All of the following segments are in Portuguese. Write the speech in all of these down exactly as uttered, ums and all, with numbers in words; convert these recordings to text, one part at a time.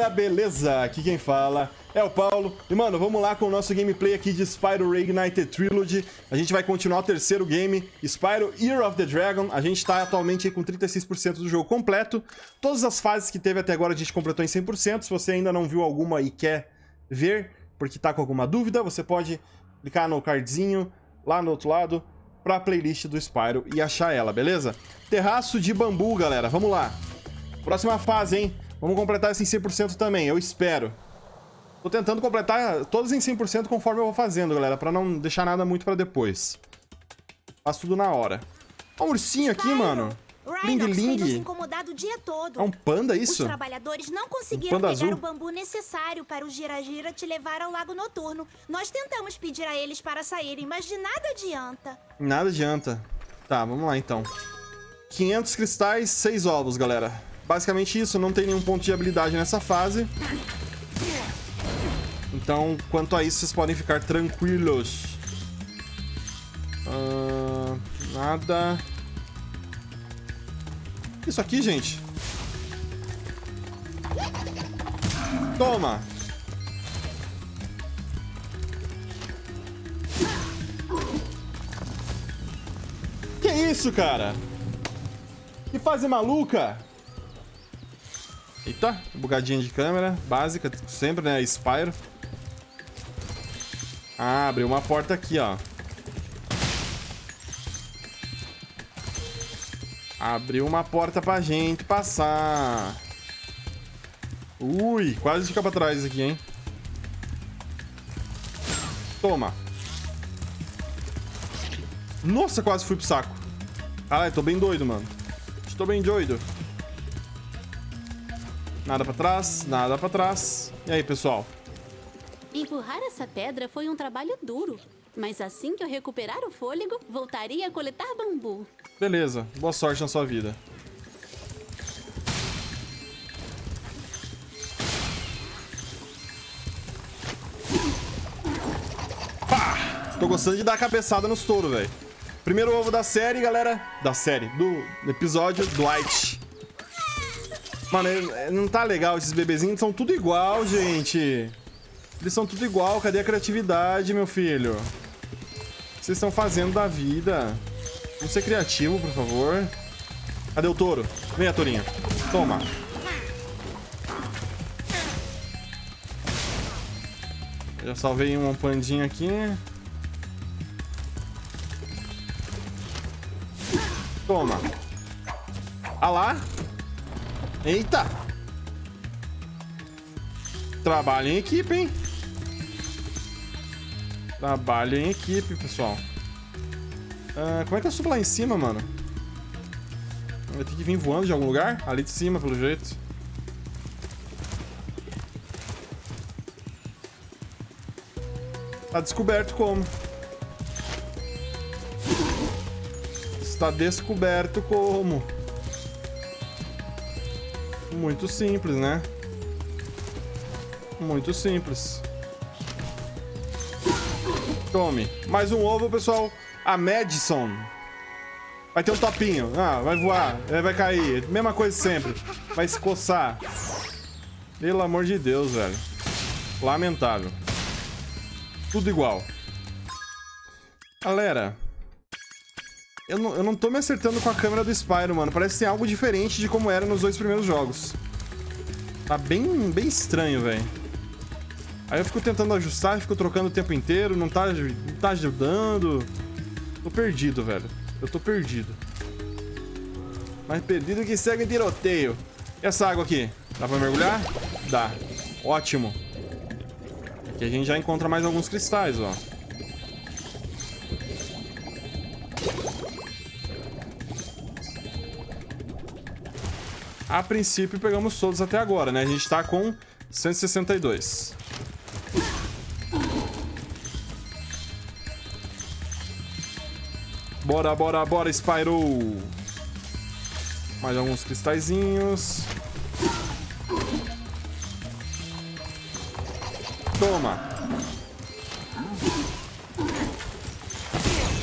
família, beleza? Aqui quem fala é o Paulo. E, mano, vamos lá com o nosso gameplay aqui de Spyro Reignited Trilogy. A gente vai continuar o terceiro game, Spyro Year of the Dragon. A gente tá atualmente aí com trinta e seis por cento do jogo completo. Todas as fases que teve até agora a gente completou em cem por cento. Se você ainda não viu alguma e quer ver, porque tá com alguma dúvida, você pode clicar no cardzinho lá no outro lado pra playlist do Spyro e achar ela, beleza? Terraço de bambu, galera. Vamos lá. Próxima fase, hein? Vamos completar essa em cem por cento também, eu espero. Tô tentando completar todas em cem por cento conforme eu vou fazendo, galera, pra não deixar nada muito pra depois. Faço tudo na hora. Ó um ursinho aqui, mano. Ling Ling. Incomodado o dia todo. É um panda isso? Os trabalhadores não conseguiram um panda pegar azul? o bambu necessário para o gira-gira te levar ao lago noturno. Nós tentamos pedir a eles para saírem, mas de nada adianta. Nada adianta. Tá, vamos lá então. quinhentos cristais, seis ovos, galera. Basicamente isso, não tem nenhum ponto de habilidade nessa fase. Então, quanto a isso, vocês podem ficar tranquilos. Uh, nada. Isso aqui, gente. Toma. Que isso, cara? Que fase maluca? Eita, bugadinha de câmera, básica, sempre, né? Spyro. Ah, abriu uma porta aqui, ó. Abriu uma porta pra gente passar. Ui, quase fica pra trás aqui, hein? Toma. Nossa, quase fui pro saco. Caralho, tô bem doido, mano. Estou bem doido. Nada pra trás, nada pra trás. E aí, pessoal? Empurrar essa pedra foi um trabalho duro, mas assim que eu recuperar o fôlego, voltaria a coletar bambu. Beleza, boa sorte na sua vida. Pá! Tô gostando de dar cabeçada nos touros, velho. Primeiro ovo da série, galera. Da série, do episódio Dwight. Mano, não tá legal esses bebezinhos, são tudo igual, gente. Eles são tudo igual, cadê a criatividade, meu filho? O que vocês estão fazendo da vida? Vamos ser criativo, por favor. Cadê o touro? Venha, tourinho. Toma. Já salvei um pandinho aqui. Toma. Ah lá. Eita. Trabalho em equipe, hein? Trabalho em equipe, pessoal. Uh, como é que eu subo lá em cima, mano? Vai ter que vir voando de algum lugar? Ali de cima, pelo jeito. Tá descoberto como. Está descoberto como. Muito simples, né? Muito simples. Tome. Mais um ovo, pessoal. A Madison. Vai ter um topinho. Ah, vai voar. Vai cair. Mesma coisa sempre. Vai se coçar. Pelo amor de Deus, velho. Lamentável. Tudo igual. Galera. Eu não, eu não tô me acertando com a câmera do Spyro, mano. Parece que tem algo diferente de como era nos dois primeiros jogos. Tá bem, bem estranho, velho. Aí eu fico tentando ajustar, fico trocando o tempo inteiro, não tá, não tá ajudando. Tô perdido, velho. Eu tô perdido. Mais perdido que segue tiroteio. E essa água aqui? Dá pra mergulhar? Dá. Ótimo. Aqui a gente já encontra mais alguns cristais, ó. A princípio pegamos todos até agora, né? A gente tá com cento e sessenta e dois. Bora, bora, bora, Spyro! Mais alguns cristalzinhos. Toma!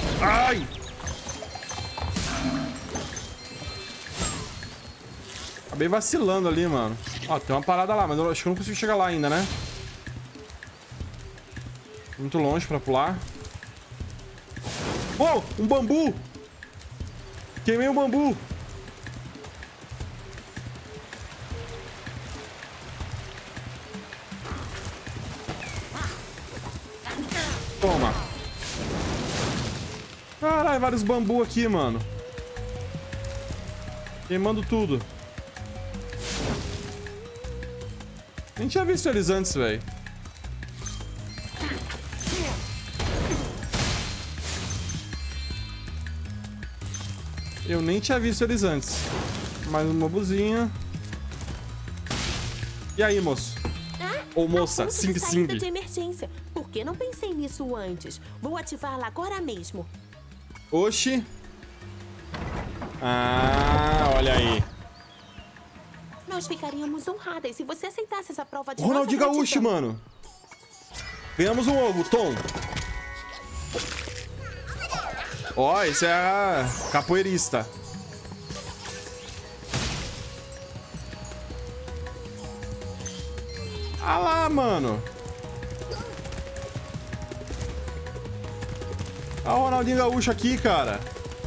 Ai! Acabei vacilando ali, mano. Ó, tem uma parada lá, mas eu acho que eu não consigo chegar lá ainda, né? Muito longe pra pular. Oh, um bambu! Queimei um bambu! Toma! Caralho, vários bambu aqui, mano. Queimando tudo. Nem tinha visto eles antes, velho. Eu nem tinha visto eles antes. Mais uma bambuzinha. E aí, moço? Ah, Ou moça, sim, sim, sim. de emergência. Por que não pensei nisso antes? Vou ativá-la agora mesmo. Oxi. Ah, olha aí. Nós ficaríamos honradas se você aceitasse essa prova de Ronaldinho nossa Gaúcho, gratidão. mano. Ganhamos um ovo, Tom. Ó, esse é a capoeirista. Ah lá, mano. Olha o Ronaldinho Gaúcho aqui, cara.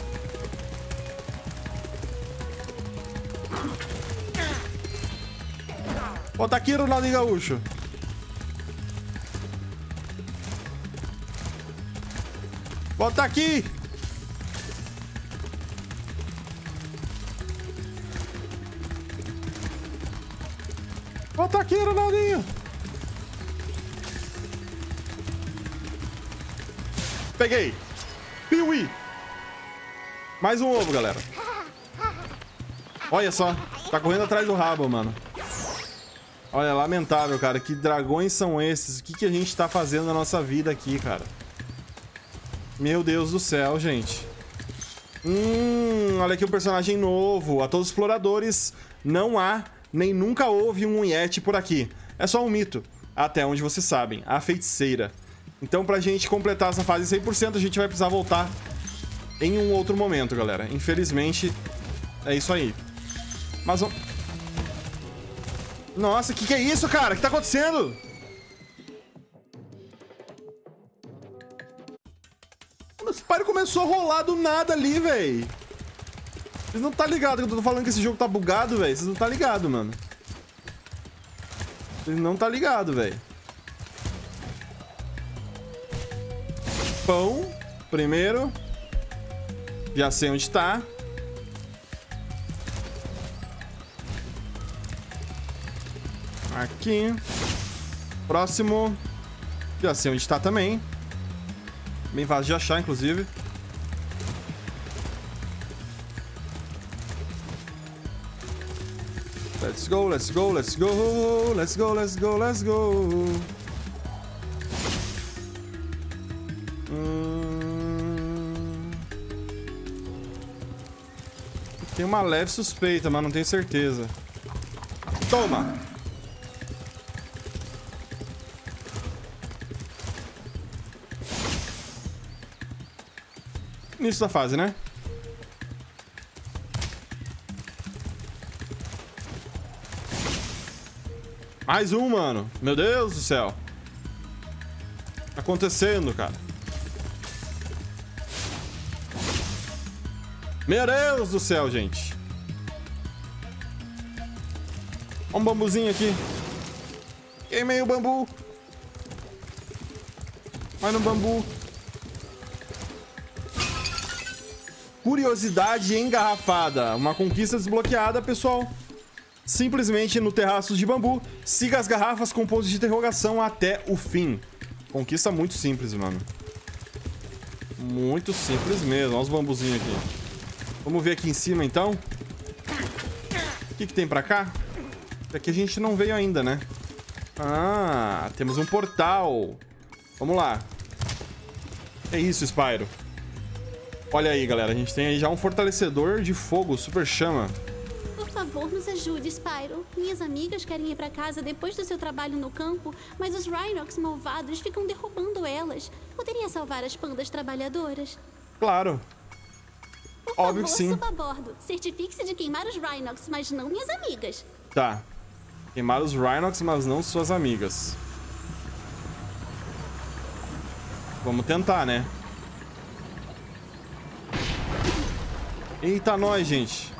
Bota aqui, Ronaldinho Gaúcho. Bota aqui. Bota aqui, Ronaldinho. Peguei. Piuí. Mais um ovo, galera. Olha só. Tá correndo atrás do rabo, mano. Olha, lamentável, cara. Que dragões são esses? O que, que a gente tá fazendo na nossa vida aqui, cara? Meu Deus do céu, gente. Hum, olha aqui um personagem novo. A todos os exploradores, não há, nem nunca houve um Yeti por aqui. É só um mito. Até onde vocês sabem. A feiticeira. Então, pra gente completar essa fase cem por cento, a gente vai precisar voltar em um outro momento, galera. Infelizmente, é isso aí. Mas... Nossa, o que, que é isso, cara? O que tá acontecendo? O Spyro começou a rolar do nada ali, velho. Vocês não tá ligado que eu tô falando que esse jogo tá bugado, velho? Vocês não tá ligado, mano. Vocês não tá ligado, velho. Pão, primeiro. Já sei onde tá. Aqui. Próximo. Já sei onde tá também. Bem fácil de achar, inclusive. Let's go, let's go, let's go. Let's go, let's go, let's go. Hum... Tem uma leve suspeita, mas não tenho certeza. Toma! Início da fase, né? Mais um, mano. Meu Deus do céu. O que tá acontecendo, cara? Meu Deus do céu, gente. Olha um bambuzinho aqui. Queimei o bambu. Vai no bambu. Curiosidade engarrafada. Uma conquista desbloqueada, pessoal. Simplesmente no terraço de bambu, siga as garrafas com pontos de interrogação até o fim. Conquista muito simples, mano. Muito simples mesmo. Olha os bambuzinhos aqui. Vamos ver aqui em cima, então. O que, que tem pra cá? Aqui a gente não veio ainda, né? Ah, temos um portal. Vamos lá. É isso, Spyro. Olha aí, galera. A gente tem aí já um fortalecedor de fogo, super chama. Por favor, nos ajude, Spyro. Minhas amigas querem ir pra casa depois do seu trabalho no campo, mas os Rhinox malvados ficam derrubando elas. Poderia salvar as pandas trabalhadoras? Claro. Por Óbvio que favor, sim. suba a bordo. Certifique-se de queimar os Rhinox, mas não minhas amigas. Tá. Queimar os Rhinox, mas não suas amigas. Vamos tentar, né? Eita, nós, gente.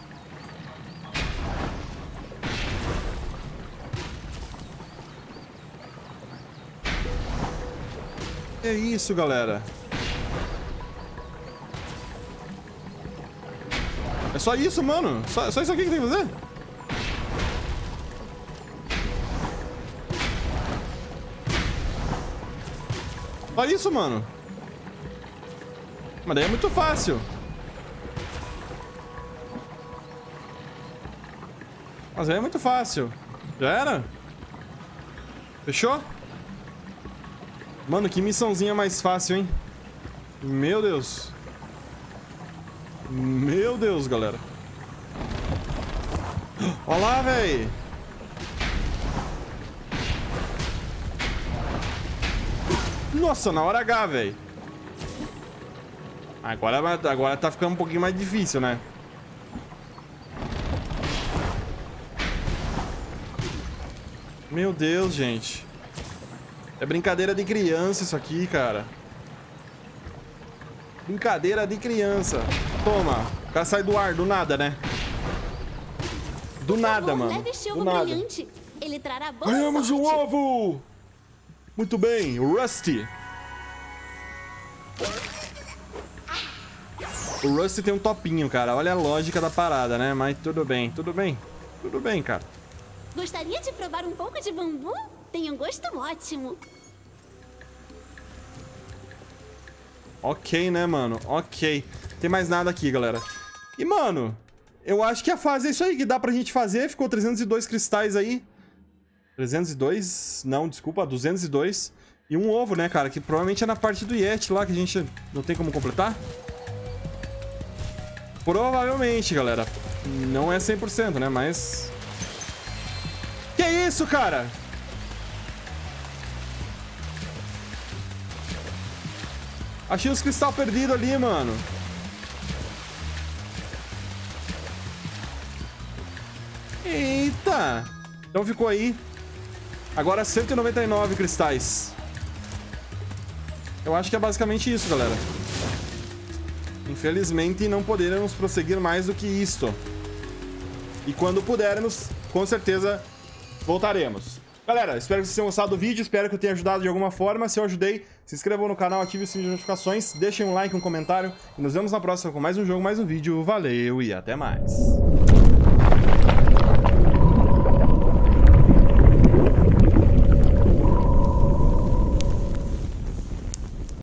É isso, galera. É só isso, mano. Só, só isso aqui que tem que fazer. Só isso, mano. Mas daí é muito fácil. Mas aí é muito fácil. Já era? Fechou? Mano, que missãozinha mais fácil, hein? Meu Deus. Meu Deus, galera. Olha lá, véi. Nossa, na hora H, véi. Agora, agora tá ficando um pouquinho mais difícil, né? Meu Deus, gente. É brincadeira de criança isso aqui, cara. Brincadeira de criança. Toma. O cara sai do ar, do nada, né? Do nada, favor, mano. leve este Do ovo nada. brilhante. Ele trará boa Ganhamos um sorte. ovo! Muito bem, o Rusty. O Rusty tem um topinho, cara. Olha a lógica da parada, né? Mas tudo bem, tudo bem. Tudo bem, cara. Gostaria de provar um pouco de bambu? Tem um gosto ótimo. Ok, né, mano? Ok. Tem mais nada aqui, galera. E, mano, eu acho que a fase é isso aí que dá pra gente fazer. Ficou trezentos e dois cristais aí. trezentos e dois? Não, desculpa, duzentos e dois. E um ovo, né, cara? Que provavelmente é na parte do Yeti lá que a gente não tem como completar. Provavelmente, galera. Não é cem por cento, né? Mas... Que isso, cara? Achei os cristais perdidos ali, mano. Eita! Então ficou aí. Agora cento e noventa e nove cristais. Eu acho que é basicamente isso, galera. Infelizmente, não poderemos prosseguir mais do que isto. E quando pudermos, com certeza, voltaremos. Galera, espero que vocês tenham gostado do vídeo, espero que eu tenha ajudado de alguma forma. Se eu ajudei, se inscrevam no canal, ative o sininho de notificações, deixem um like, um comentário. E nos vemos na próxima com mais um jogo, mais um vídeo. Valeu e até mais.